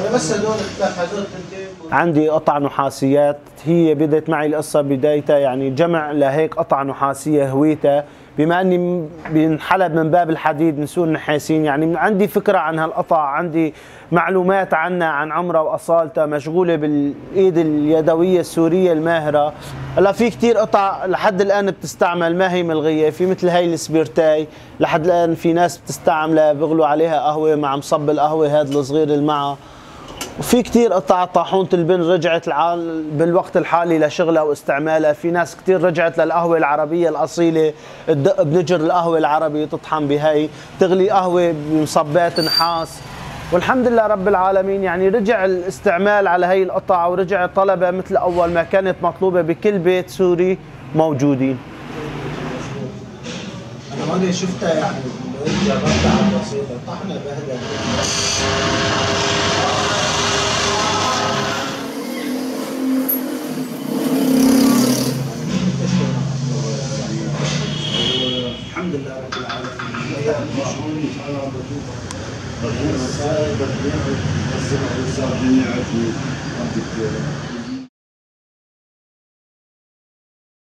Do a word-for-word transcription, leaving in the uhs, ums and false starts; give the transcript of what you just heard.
بس هذول الثلاث هذول عندي قطع نحاسيات. هي بدأت معي القصة بدايتها يعني جمع لهيك قطع نحاسية هويتها، بما اني بنحلب من باب الحديد من سوق النحاسين، يعني عندي فكرة عن هالقطع، عندي معلومات عنها، عن عمرها واصالتها، مشغولة بالايد اليدوية السورية الماهرة. هلا في كثير قطع لحد الان بتستعمل ما هي ملغية، في مثل هي السبيرتاي لحد الان في ناس بتستعملها بيغلوا عليها قهوة مع مصب القهوة هذا الصغير اللي معها. وفي كثير قطع طاحونة البن رجعت بالوقت الحالي لشغلها واستعمالها. في ناس كثير رجعت للقهوة العربية الأصيلة، تدق بنجر القهوة العربي تطحن بهي، تغلي قهوة بمصبات نحاس. والحمد لله رب العالمين يعني رجع الاستعمال على هي القطع، ورجع طلبها مثل أول ما كانت مطلوبة بكل بيت سوري موجودين. أنا هون شفتها يعني جربتها بسيطة، طحنة بهدى. الحمد لله رب العالمين.